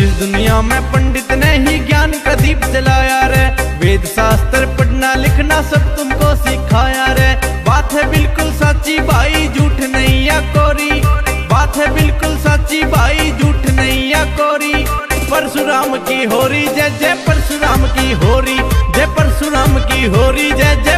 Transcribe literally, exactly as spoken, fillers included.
इस दुनिया में पंडित ने ही ज्ञान का दीप जलाया रे। वेद शास्त्र पढ़ना लिखना सब तुमको सिखाया रे। बात है बिल्कुल सच्ची भाई, झूठ नहीं या कोरी। बात है बिल्कुल सच्ची भाई, झूठ नहीं या कोरी। परशुराम की होरी जय जय, परशुराम की होरी जय, परशुराम की होरी जय जय।